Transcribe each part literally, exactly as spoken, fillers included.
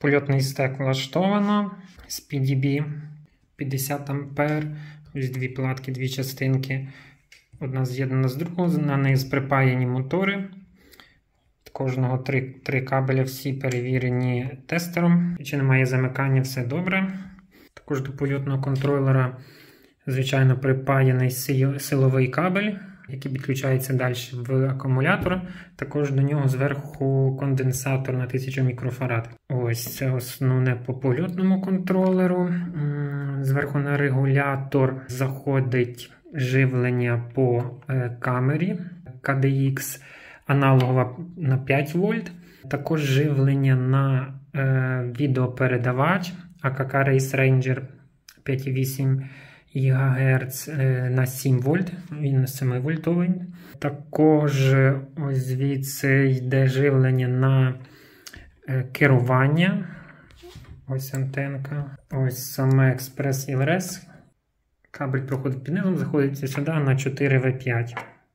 польотний стек влаштовано з пі ді бі п'ятдесят ампер. Ось дві платки, дві частинки. Одна з'єднана з другою, на неї припаяні мотори. Кожного три, три кабеля, всі перевірені тестером. Чи немає замикання, все добре. Також до польотного контролера, звичайно, припаяний силовий кабель, який підключається далі в акумулятор. Також до нього зверху конденсатор на тисячу мікрофарад. Ось це основне по польотному контролеру. Зверху на регулятор заходить живлення по камері ка ді ікс, аналогова на п'ять вольт. Також живлення на е, відеопередавач ей кей кей Race Ranger п'ять цілих вісім гігагерц е, на сім вольт, він сім вольтовий. Також ось звідси йде живлення на е, керування. Ось антенка. Ось саме експрес ел ар ес. Кабель проходить під низом, заходить сюди на чотири ве п'ять.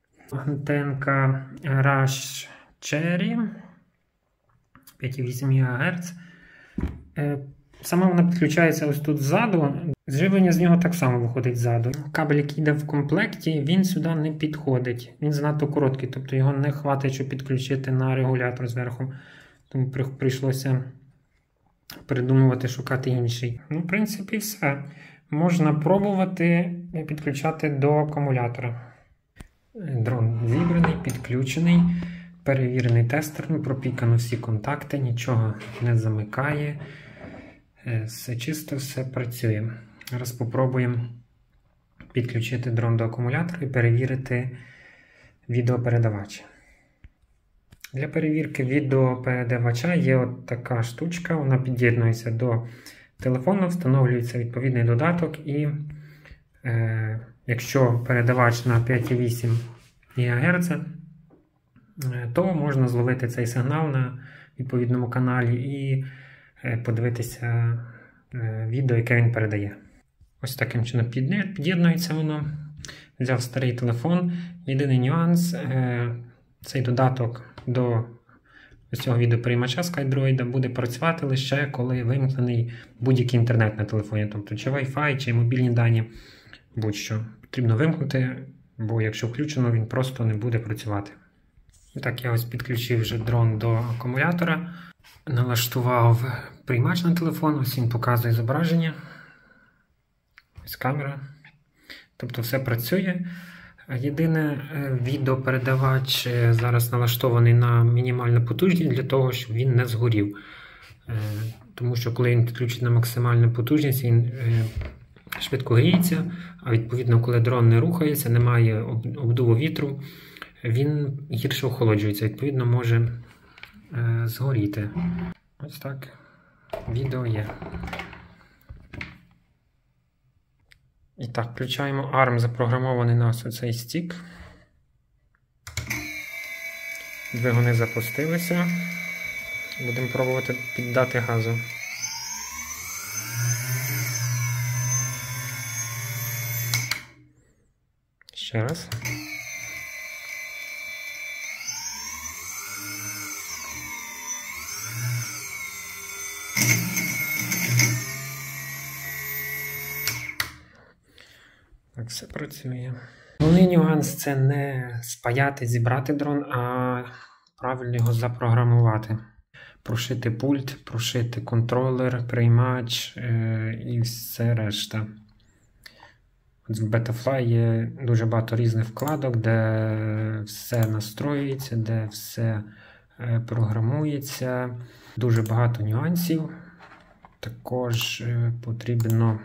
Антенка Rush Cherry п'ять цілих вісім гігагерц. Сама вона підключається ось тут ззаду. Живлення з нього так само виходить ззаду. Кабель, який йде в комплекті, він сюди не підходить. Він занадто короткий, тобто його не хватить, щоб підключити на регулятор зверху. Тому прийшлося придумувати, шукати інший. Ну, в принципі, все. Можна пробувати підключати до акумулятора. Дрон зібраний, підключений, перевірений тестером, пропікано всі контакти, нічого не замикає. Все чисто, все працює. Зараз спробуємо підключити дрон до акумулятора і перевірити відеопередавач. Для перевірки відеопередавача є от така штучка, вона під'єднується до телефону, встановлюється відповідний додаток і е, якщо передавач на п'ять цілих вісім гігагерц, то можна зловити цей сигнал на відповідному каналі і подивитися відео, яке він передає. Ось таким чином під'єднується воно. Взяв старий телефон. Єдиний нюанс, цей додаток до цього відеоприймача SkyDroid буде працювати лише коли вимкнений будь-який інтернет на телефоні, тобто чи Wi-Fi, чи мобільні дані, будь-що. Потрібно вимкнути, бо якщо включено, він просто не буде працювати. І так, я ось підключив вже дрон до акумулятора, налаштував приймач на телефон, ось він показує зображення, ось камера, тобто все працює. Єдине, відеопередавач зараз налаштований на мінімальну потужність для того, щоб він не згорів. Тому що коли він підключить на максимальну потужність, він швидко гріється, а відповідно, коли дрон не рухається, немає обдуву вітру, він гірше охолоджується, відповідно, може згоріти. Ось так відео є. І так, включаємо арм, запрограмований на ось цей стік. Двигуни запустилися. Будемо пробувати піддати газу. Ще раз. Так, все працює. Головний нюанс – це не спаяти, зібрати дрон, а правильно його запрограмувати. Прошити пульт, прошити контролер, приймач е і все решта. От в Betafly є дуже багато різних вкладок, де все настроюється, де все е програмується. Дуже багато нюансів. Також е потрібно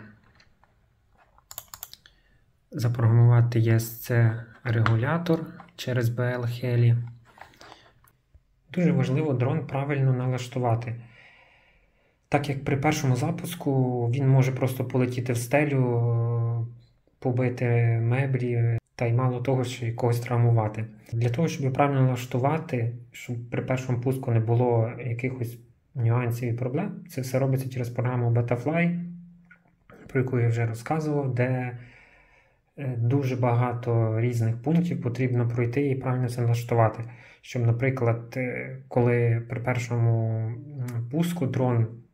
запрограмувати і ес це-регулятор через бі ел Heli. Дуже важливо дрон правильно налаштувати. Так як при першому запуску він може просто полетіти в стелю, побити меблі та й мало того, що якогось травмувати. Для того, щоб правильно налаштувати, щоб при першому пуску не було якихось нюансів і проблем, це все робиться через програму Betafly, про яку я вже розказував, де дуже багато різних пунктів потрібно пройти і правильно це налаштувати. Щоб, наприклад, коли при першому пуску дрон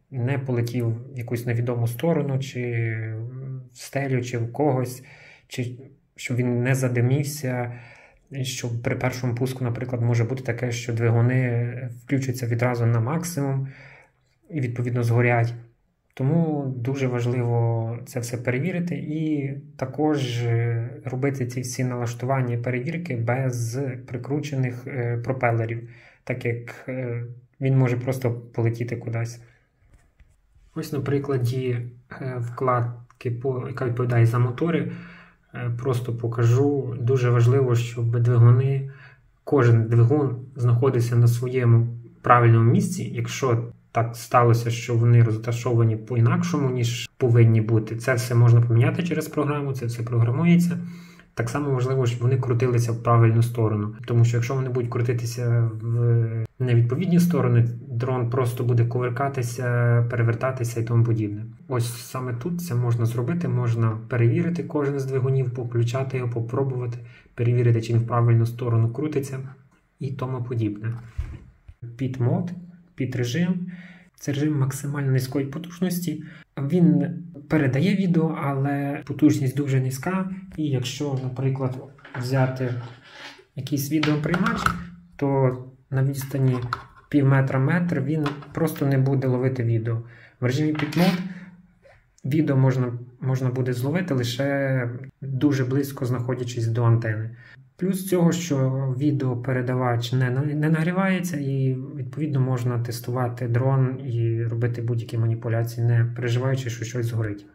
не полетів в якусь невідому сторону, чи в стелю, чи в когось, чи щоб він не задимівся, що при першому пуску, наприклад, може бути таке, що двигуни включаться відразу на максимум і, відповідно, згорять. Тому дуже важливо це все перевірити і також робити ці всі налаштування і перевірки без прикручених пропелерів, так як він може просто полетіти кудись. Ось на прикладі вкладки, яка відповідає за мотори, просто покажу. Дуже важливо, щоб двигуни, кожен двигун знаходився на своєму правильному місці. Якщо так сталося, що вони розташовані по-інакшому, ніж повинні бути, це все можна поміняти через програму, це все програмується. Так само важливо, щоб вони крутилися в правильну сторону. Тому що якщо вони будуть крутитися в невідповідні сторони, дрон просто буде кувиркатися, перевертатися і тому подібне. Ось саме тут це можна зробити, можна перевірити кожен з двигунів, включати його, попробувати, перевірити, чи він в правильну сторону крутиться і тому подібне. Pit Mode, Pit режим. Це режим максимально низької потужності. Він передає відео, але потужність дуже низька. І якщо, наприклад, взяти якийсь відеоприймач, то на відстані пів метра-метр він просто не буде ловити відео. В режимі Pit Mode відео можна, можна буде зловити лише дуже близько, знаходячись до антени. Плюс цього, що відеопередавач не, не нагрівається і, відповідно, можна тестувати дрон і робити будь-які маніпуляції, не переживаючи, що щось згорить.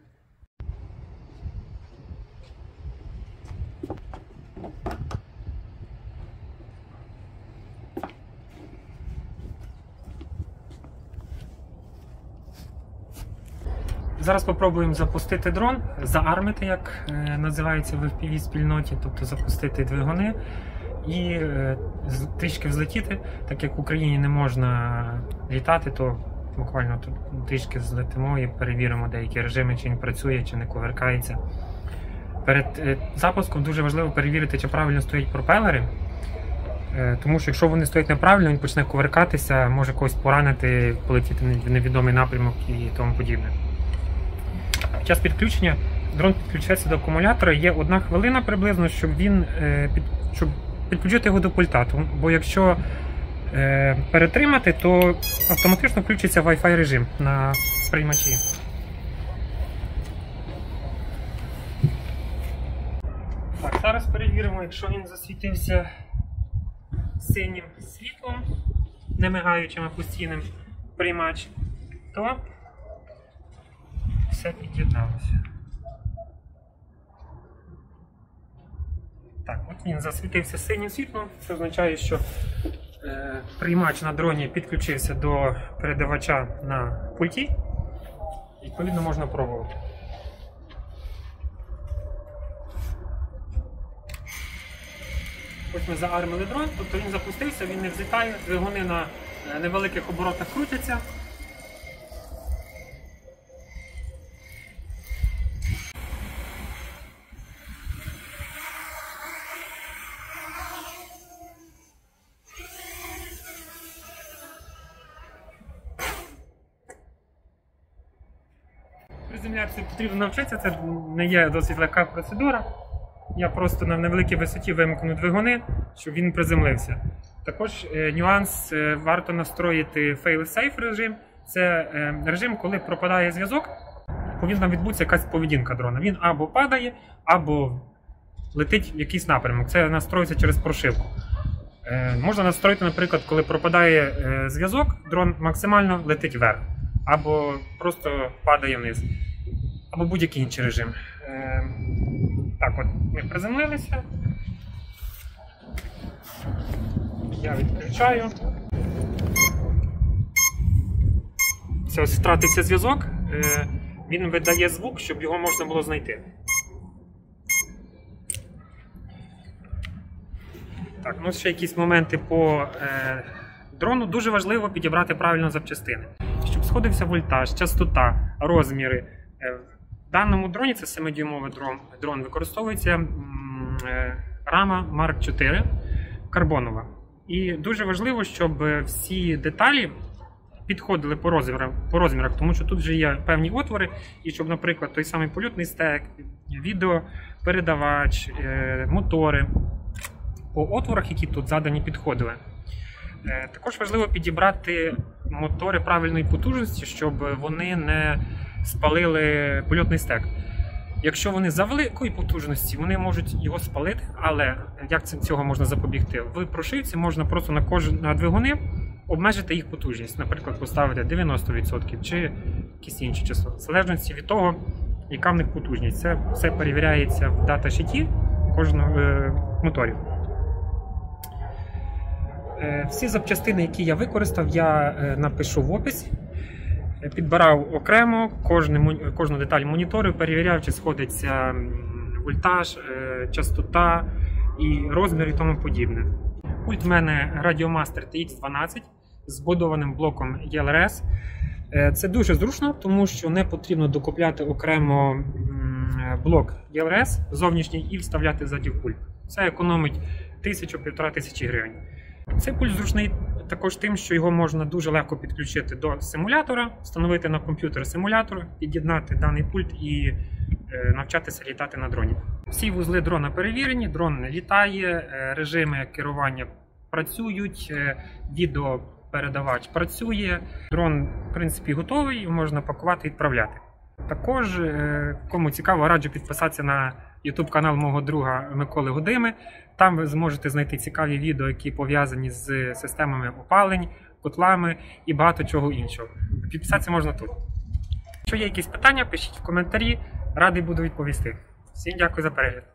Зараз спробуємо запустити дрон, заармити, як е, називається в еф пі ві-спільноті, тобто запустити двигуни і е, трішки взлетіти. Так як в Україні не можна літати, то буквально тут трішки взлетимо і перевіримо деякі режими, чи він працює, чи не кувиркається. Перед е, запуском дуже важливо перевірити, чи правильно стоять пропелери, е, тому що якщо вони стоять неправильно, він почне кувиркатися, може когось поранити, полетіти в невідомий напрямок і тому подібне. Під час підключення дрон підключається до акумулятора, є одна хвилина приблизно, щоб він під, щоб підключити його до пульта. Бо якщо е, перетримати, то автоматично включиться Wi-Fi режим на приймачі. Так, зараз перевіримо, якщо він засвітився синім світлом, не мигаючим, а постійним приймач, то все під'єдналося. Так, от він засвітився синім світлом. Це означає, що е, приймач на дроні підключився до передавача на пульті. Відповідно, можна пробувати. Ось ми заармили дрон, тобто він запустився, він не взлітає, двигуни на невеликих оборотах крутяться. Приземлятися потрібно навчитися, це не є досить легка процедура. Я просто на невеликій висоті вимкну двигуни, щоб він приземлився. Також е, нюанс, е, варто настроїти fail-safe режим. Це е, режим, коли пропадає зв'язок, повинна відбутися якась поведінка дрона. Він або падає, або летить в якийсь напрямок. Це настроюється через прошивку. Е, можна настроїти, наприклад, коли пропадає е, зв'язок, дрон максимально летить вверх, або просто падає вниз, або будь-який інший режим. Е, так от, ми приземлилися. Я відключаю. Це ось втратився зв'язок. Е, він видає звук, щоб його можна було знайти. Так, ну ще якісь моменти по е, дрону. Дуже важливо підібрати правильно запчастини. Щоб сходився вольтаж, частота, розміри. Е, в даному дроні, це семидюймовий дрон, дрон використовується м, е, рама Марк чотири карбонова. І дуже важливо, щоб всі деталі підходили по розмірах, по розмірах, тому що тут вже є певні отвори, і щоб, наприклад, той самий польотний стек, відеопередавач, мотори по отворах, які тут задані, підходили. Також важливо підібрати мотори правильної потужності, щоб вони не спалили польотний стек. Якщо вони за великої потужності, вони можуть його спалити, але як цього можна запобігти? В прошивці можна просто на кожен на двигуни обмежити їх потужність. Наприклад, поставити дев'яносто відсотків чи якісь інші число. В залежності від того, яка в них потужність. Це все перевіряється в даташіті кожного е, моторів. Е, всі запчастини, які я використав, я е, напишу в описі. Підбирав окремо кожну, кожну деталь монітору, перевіряв, чи сходиться вольтаж, частота, і розмір і тому подібне. Пульт в мене Radiomaster Ті Ікс дванадцять з вбудованим блоком і ел ар ес. Це дуже зручно, тому що не потрібно докупляти окремо блок і ел ар ес зовнішній і вставляти ззаді в пульт. Це економить тисячу-півтора тисячі гривень. Цей пульт зручний також тим, що його можна дуже легко підключити до симулятора, встановити на комп'ютер симулятор, під'єднати даний пульт і е, навчатися літати на дроні. Всі вузли дрона перевірені, дрон літає, е, режими керування працюють, е, відеопередавач працює, дрон в принципі готовий, можна пакувати і відправляти. Також, е, кому цікаво, раджу підписатися на ютуб канал мого друга Миколи Гудими. Там ви зможете знайти цікаві відео, які пов'язані з системами опалень, котлами і багато чого іншого. Підписатися можна тут. Якщо є якісь питання, пишіть в коментарі, радий буду відповісти. Всім дякую за перегляд.